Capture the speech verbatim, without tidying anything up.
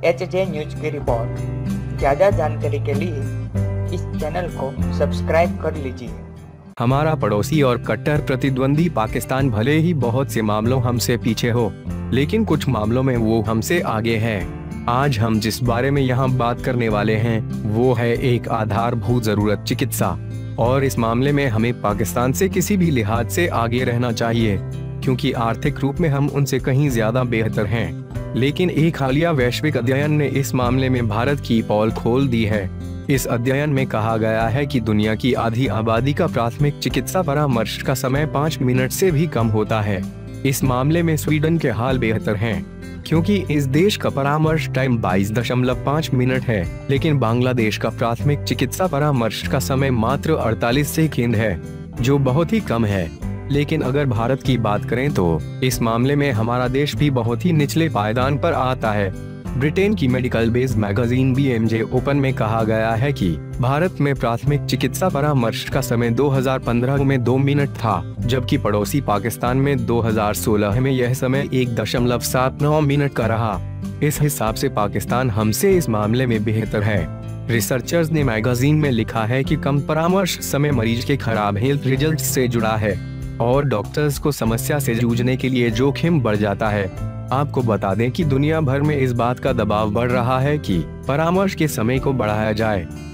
H J news की report. ज़्यादा जानकारी के लिए इस चैनल को सब्सक्राइब कर लीजिए। हमारा पड़ोसी और कट्टर प्रतिद्वंदी पाकिस्तान भले ही बहुत से मामलों हमसे पीछे हो, लेकिन कुछ मामलों में वो हमसे आगे है। आज हम जिस बारे में यहाँ बात करने वाले हैं वो है एक आधारभूत जरूरत चिकित्सा, और इस मामले में हमें पाकिस्तान से किसी भी लिहाज से आगे रहना चाहिए, क्योंकि आर्थिक रूप में हम उनसे कहीं ज्यादा बेहतर हैं। लेकिन एक हालिया वैश्विक अध्ययन ने इस मामले में भारत की पोल खोल दी है। इस अध्ययन में कहा गया है कि दुनिया की आधी आबादी का प्राथमिक चिकित्सा परामर्श का समय पाँच मिनट से भी कम होता है। इस मामले में स्वीडन के हाल बेहतर हैं, क्योंकि इस देश का परामर्श टाइम बाईस दशमलव पाँच मिनट है, लेकिन बांग्लादेश का प्राथमिक चिकित्सा परामर्श का समय मात्र अड़तालीस सेकंड है, जो बहुत ही कम है। लेकिन अगर भारत की बात करें तो इस मामले में हमारा देश भी बहुत ही निचले पायदान पर आता है। ब्रिटेन की medical based magazine B M J open में कहा गया है कि भारत में प्राथमिक चिकित्सा परामर्श का समय दो हज़ार पंद्रह में दो मिनट था, जबकि पड़ोसी पाकिस्तान में दो हज़ार सोलह में यह समय एक दशमलव सात नौ मिनट का रहा। इस हिसाब से पाकिस्तान हमसे इस मामले में बेहतर है। रिसर्चर्स ने मैगजीन में लिखा है कि कम परामर्श समय मरीज के खराब हेल्थ रिजल्ट से जुड़ा है और डॉक्टर्स को समस्या से जूझने के लिए जोखिम बढ़ जाता है। आपको बता दें कि दुनिया भर में इस बात का दबाव बढ़ रहा है कि परामर्श के समय को बढ़ाया जाए।